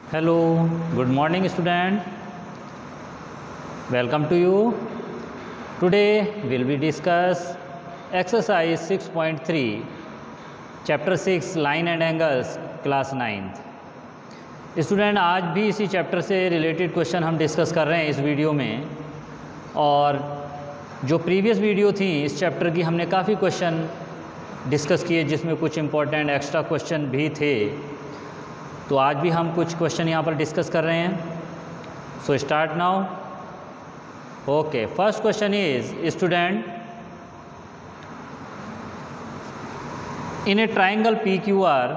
Hello, good morning student. Welcome to you. Today we'll be discuss exercise 6.3 chapter 6 line and angles class 9th. Student आज भी इसी chapter से related question हम discuss कर रहे हैं इस वीडियो में। और जो प्रीवियस वीडियो थी इस चैप्टर की हमने काफ़ी क्वेश्चन डिस्कस किए जिसमें कुछ इम्पोर्टेंट एक्स्ट्रा क्वेश्चन भी थे। तो आज भी हम कुछ क्वेश्चन यहाँ पर डिस्कस कर रहे हैं। So start now. Okay, first question is student, in a triangle P Q R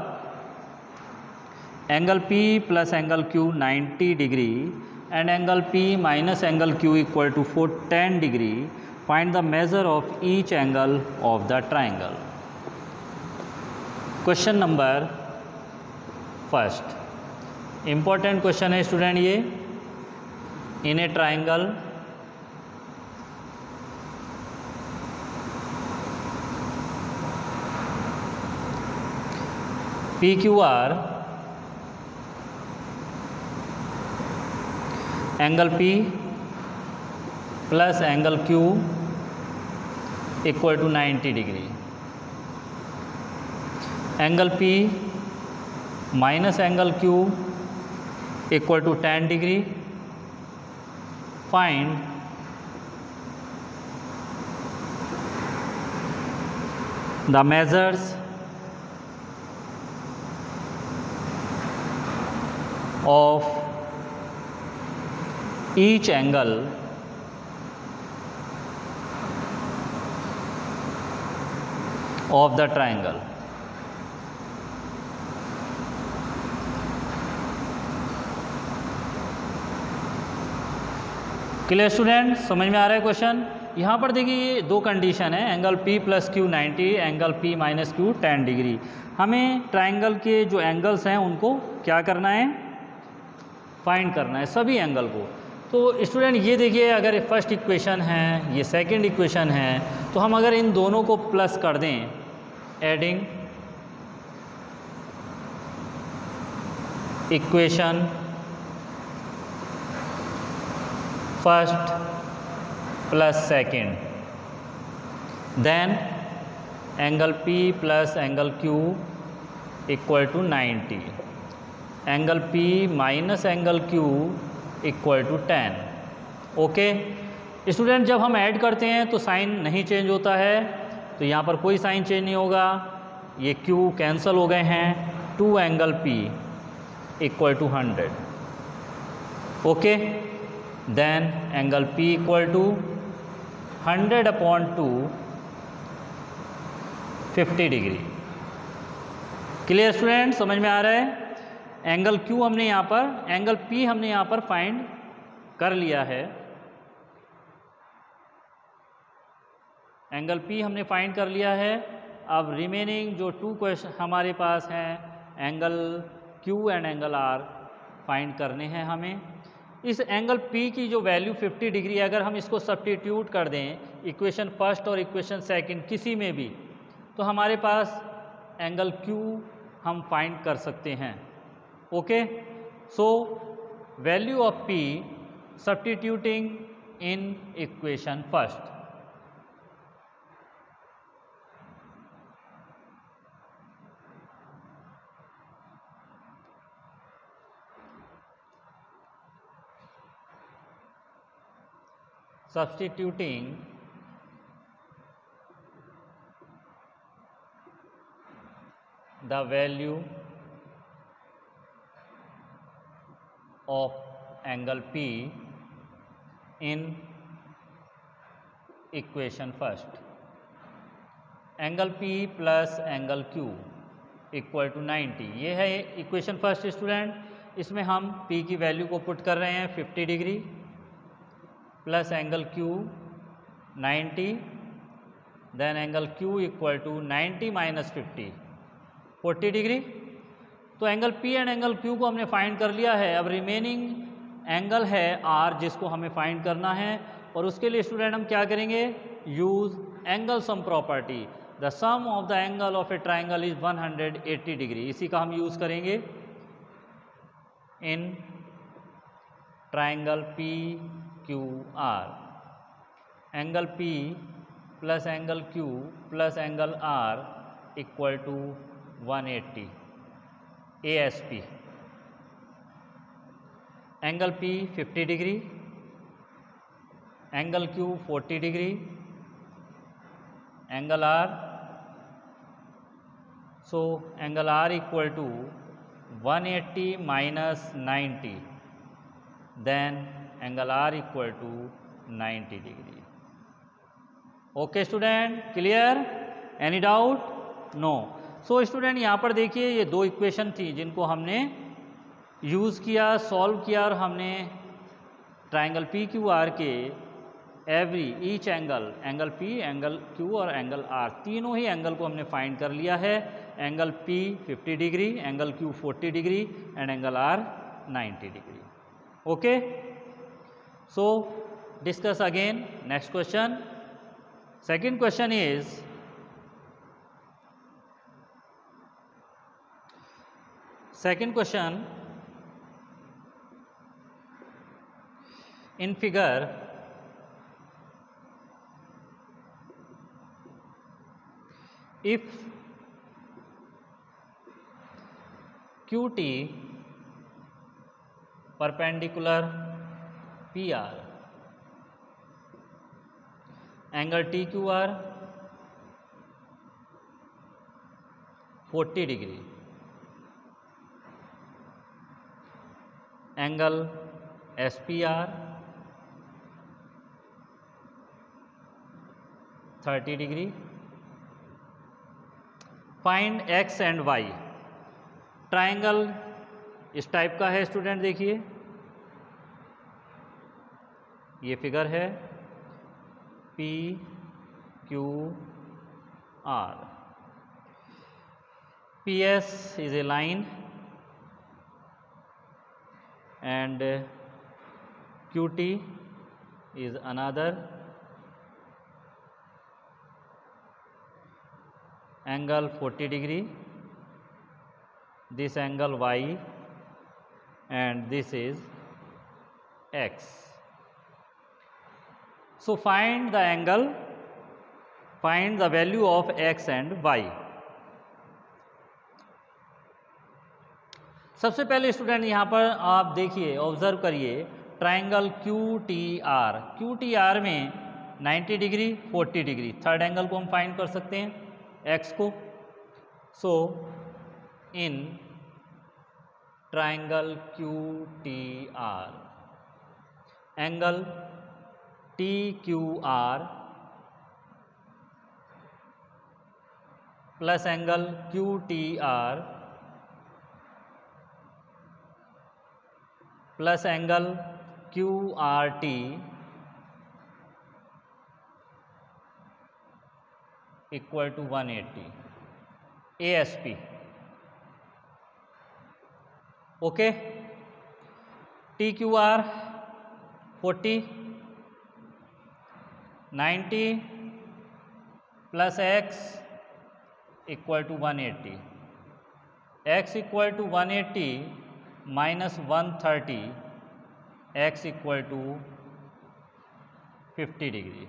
angle P plus angle Q 90 degree and angle P minus angle Q equal to 10 degree, find the measure of each angle of the triangle. Question number first, important question है student ये। In a triangle P Q R angle P plus angle Q equal to 90 degree, angle P minus angle Q equal to 10 degree, find the measures of each angle of the triangle। Clear student, समझ में आ रहा है question? यहाँ पर देखिए ये दो condition है, angle P plus Q 90, angle P minus Q 10 degree. हमें ट्राइंगल के जो एंगल्स हैं उनको क्या करना है, फाइंड करना है, सभी एंगल को। तो स्टूडेंट ये देखिए, अगर फर्स्ट इक्वेशन है, ये सेकंड इक्वेशन है, तो हम अगर इन दोनों को प्लस कर दें, adding equation first plus second, then angle P plus angle Q equal to 90, angle P minus angle Q equal to 10। Okay student, जब हम ऐड करते हैं तो साइन नहीं चेंज होता है, तो यहाँ पर कोई साइन चेंज नहीं होगा, ये Q कैंसिल हो गए हैं। 2 angle P equal to 100। Okay, then angle P equal to 100/2 50 degree. Clear student, समझ में आ रहा है? एंगल Q हमने यहाँ पर, एंगल P हमने यहाँ पर फाइंड कर लिया है, एंगल P हमने फाइंड कर लिया है। अब रिमेनिंग जो 2 क्वेश्चन हमारे पास हैं, angle Q and angle R find करने हैं हमें। इस एंगल P की जो वैल्यू 50 डिग्री है, अगर हम इसको सब्स्टिट्यूट कर दें इक्वेशन फर्स्ट और इक्वेशन सेकंड किसी में भी, तो हमारे पास एंगल Q हम फाइंड कर सकते हैं। Okay, so value of P substituting in equation first, substituting the value of angle P in equation first, angle P plus angle Q equal to 90, ये है इक्वेशन फर्स्ट स्टूडेंट। इसमें हम P की value को put कर रहे हैं 50 degree plus angle Q 90, then angle Q equal to 90 minus 50 40 degree. तो angle P and angle Q को हमने फाइंड कर लिया है। अब रिमेनिंग एंगल है R जिसको हमें फाइंड करना है, और उसके लिए स्टूडेंट हम क्या करेंगे, use angle sum property. The sum of the angle of a triangle is 180 degree, इसी का हम यूज़ करेंगे। in triangle PQR. Angle P plus angle Q plus angle R equal to 180 ASP. Angle P 50 degree, angle Q 40 degree, angle R, so angle R equal to 180 minus 90, then angle R equal to 90 degree. Okay student, clear? Any doubt? No. So student यहाँ पर देखिए ये दो equation थी जिनको हमने use किया, solve किया और हमने ट्राइंगल पी क्यू आर के each angle P, angle Q और एंगल आर, तीनों ही एंगल को हमने फाइंड कर लिया है. Angle P 50 degree, angle Q 40 degree and angle R 90 degree. Okay, so discuss again next question. Second question is, in figure if QT perpendicular PR, angle TQR 40 degree, angle SPR 30 degree. Find X and Y. Triangle इस type का है student, देखिए ये figure है PQR. PS is a line and QT is another. Angle 40 degree, this angle Y and this is X. So find the angle, find the value of X and Y. सबसे पहले student यहाँ पर आप देखिए, observe करिए triangle QTR. QTR में 90 degree 40 degree, third angle को हम फाइंड कर सकते हैं X को. So in triangle QTR angle TQR plus angle QTR plus angle QRT equal to 180 ASP. Okay, TQR 40, 90 plus X equal to 180. X equal to 180 minus 130, X equal to 50 degree.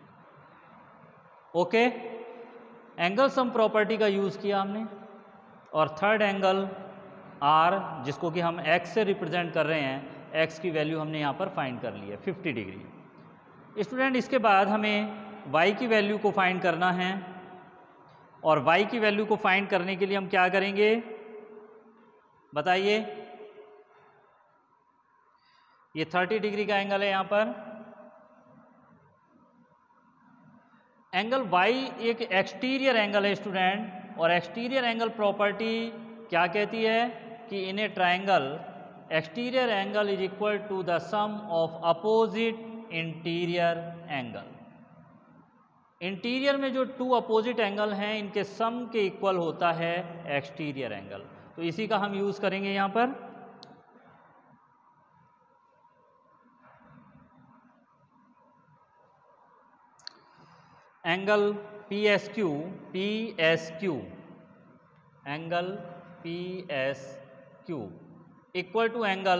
Okay, angle sum property का use किया हमने और third angle R जिसको कि हम X से represent कर रहे हैं, X की वैल्यू हमने यहाँ पर फाइंड कर ली है 50 डिग्री. स्टूडेंट इसके बाद हमें y की वैल्यू को फाइंड करना है और y की वैल्यू को फाइंड करने के लिए हम क्या करेंगे बताइए. ये 30 डिग्री का एंगल है यहाँ पर. एंगल y एक एक्सटीरियर एंगल है स्टूडेंट, और एक्सटीरियर एंगल प्रॉपर्टी क्या कहती है कि in a triangle exterior angle is equal to the sum of opposite interior angle. Interior में जो टू अपोजिट एंगल हैं इनके सम के इक्वल होता है एक्सटीरियर एंगल. तो इसी का हम यूज़ करेंगे यहाँ पर. Angle PSQ angle PSQ equal to angle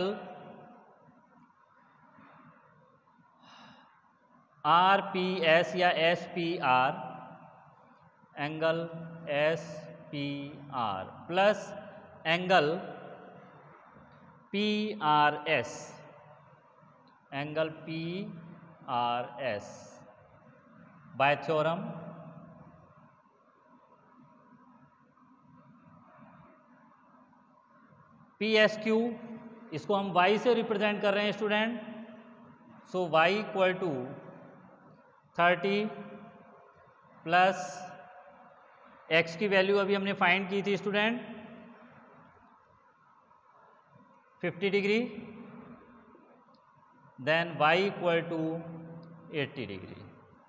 R P S या S P R, angle S P R plus angle P R S, angle P R S by theorem P S Q, इसको हम y से represent कर रहे हैं student. So y equal to 30 plus x की value अभी हमने find की थी student 50 degree, then y equal to 80 degree.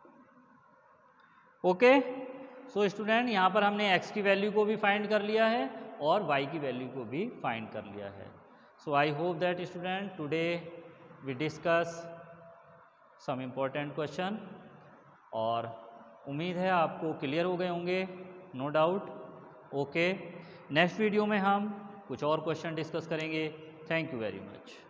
Okay, so student यहाँ पर हमने x की वैल्यू को भी फाइंड कर लिया है और y की वैल्यू को भी फाइंड कर लिया है। So I hope that student today we discuss some important question, और उम्मीद है आपको क्लियर हो गए होंगे, no doubt. Okay, next video में हम कुछ और क्वेश्चन डिस्कस करेंगे। Thank you very much.